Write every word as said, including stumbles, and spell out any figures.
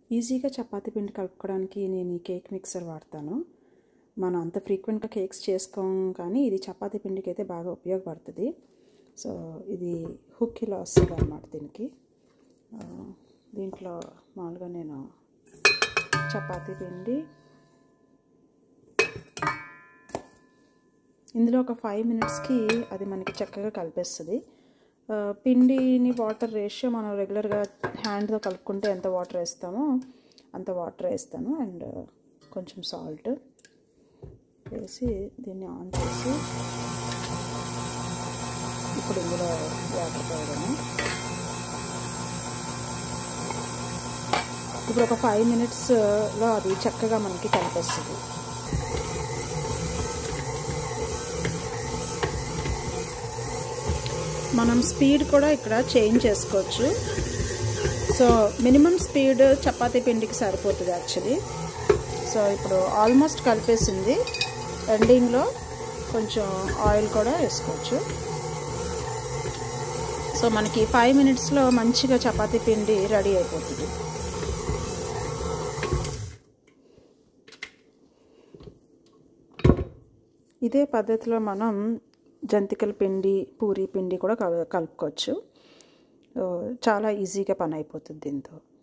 ఈజీగా చపాతీ పిండి కలుపుకోవడానికి నేను ఈ కేక్ మిక్సర్ వాడతాను. మనం అంత ఫ్రీక్వెంట్గా కేక్స్ చేసుకోం, కానీ ఇది చపాతీ పిండికి అయితే బాగా ఉపయోగపడుతుంది. సో ఇది హుక్ ఇలా వస్తుంది అన్నమాట. దీనికి దీంట్లో మామూలుగా నేను చపాతీ పిండి ఇందులో ఒక ఫైవ్ మినిట్స్కి అది మనకి చక్కగా కలిపేస్తుంది. పిండిని వాటర్ రేషియో మనం రెగ్యులర్గా హ్యాండ్తో కలుపుకుంటే ఎంత వాటర్ వేస్తామో అంత వాటర్ వేస్తాను. అండ్ కొంచెం సాల్ట్ వేసి దీన్ని ఆన్ చేసి ఇప్పుడు ఇందులో వాటర్ పోయడము. ఇప్పుడు ఒక ఫైవ్ మినిట్స్లో అది చక్కగా మనకి కలిపేస్తుంది. మనం స్పీడ్ కూడా ఇక్కడ చేంజ్ చేసుకోవచ్చు. సో మినిమం స్పీడ్ చపాతీ పిండికి సరిపోతుంది యాక్చువల్లీ. సో ఇప్పుడు ఆల్మోస్ట్ కలిపేసింది. ఎండింగ్లో కొంచెం ఆయిల్ కూడా వేసుకోవచ్చు. సో మనకి ఫైవ్ మినిట్స్లో మంచిగా చపాతీ పిండి రెడీ అయిపోతుంది. ఇదే పద్ధతిలో మనం జంతికల పిండి, పూరీ పిండి కూడా కలుపుకోవచ్చు. చాలా ఈజీగా పని అయిపోతుంది దీంతో.